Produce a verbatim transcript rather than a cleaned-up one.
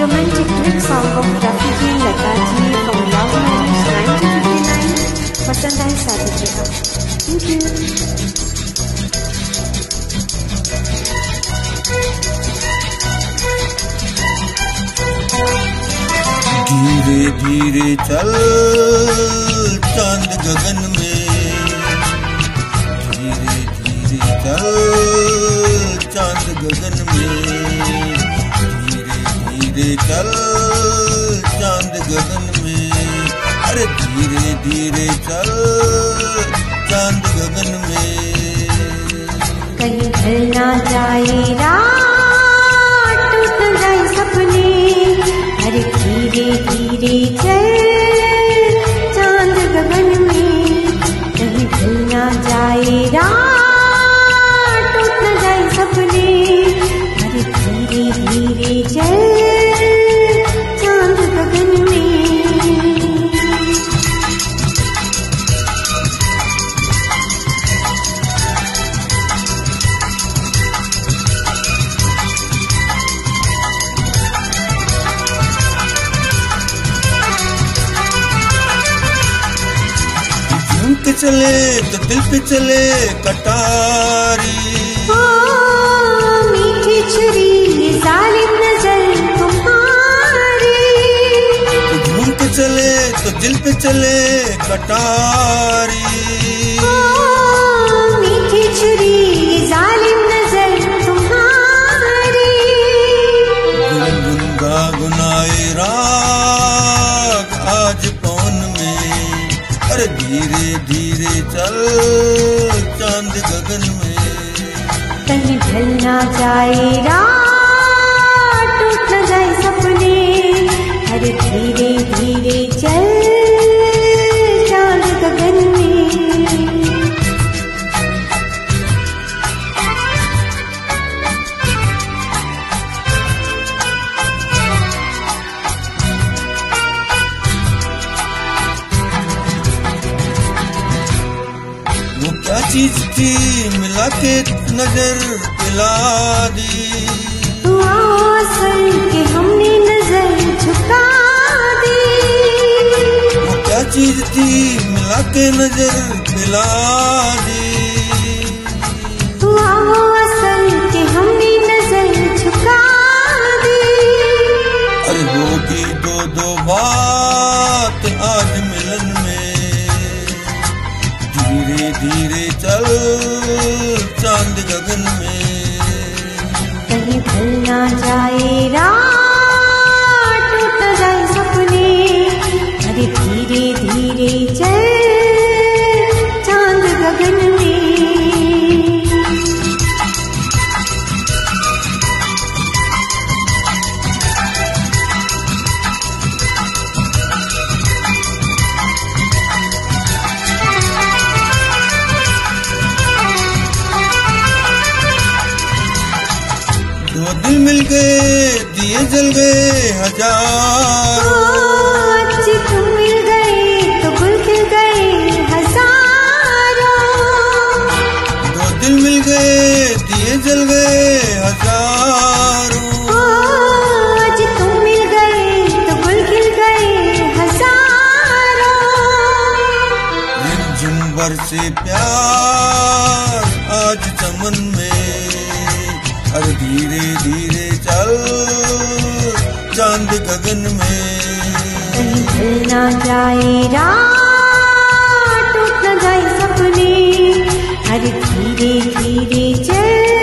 romantic hit song of Rafi Ji Lata Ji from Love Marriage nineteen fifty-nine. पसंद आए साथ दीजिएगा. Thank you. धीरे धीरे चल चांद गगन में, धीरे धीरे चल चांद गगन में, धीरे धीरे चल चांद गगन में, अरे धीरे धीरे चल चांद गगन में. कहीं ढल ना जाए रात, टूट न जाए सपने, अरे धीरे धीरे चल चांद गगन में. कहीं ढल ना जाए रात, टूट न जाए सपने, अरे धीरे धीरे चल चांद गगन में. के चले तो दिल पे चले कटारी, ओ मीठी छुरी ये जालिम नजर तुम्हारी. घूम के चले तो दिल पे चले कटारी, ओ मीठी छुरी ये जालिम नजर तुम्हारी. गुनगुना गुनाए राग आज पवन में, अरे धीरे धीरे चल चांद गगन में. कहीं ढल ना जाए रात, टूट न जाए सपने, अरे धीरे धीरे चल चांद गगन में. क्या चीज थी मिला के नजर पिला दी, आसल के हमने नजर झुका दी. वो क्या चीज थी मिला के नजर पिला दी, आसल के हमने नजर झुका दी. अरे होगी दो दो बात आज मिलन में, धीरे धीरे चल चांद गगन में. कहीं ढल ना जाए रात, टूट न जाए सपने, अरे धीरे धीरे चल चांद गगन में. दो दिल मिल गए दिए जल गए हजार, आज तुम मिल गए तो गुल खिल गए हजारों. दो दिल मिल गए दिए जल गए हजारों, आज तुम मिल गए तो गुल खिल गए हजारों. रिमझिम बरसे प्यार आज चमन में, अरे धीरे धीरे चल चांद गगन में. कहीं ढल ना जाए रात, टूट न जाए सपने, अरे धीरे धीरे चल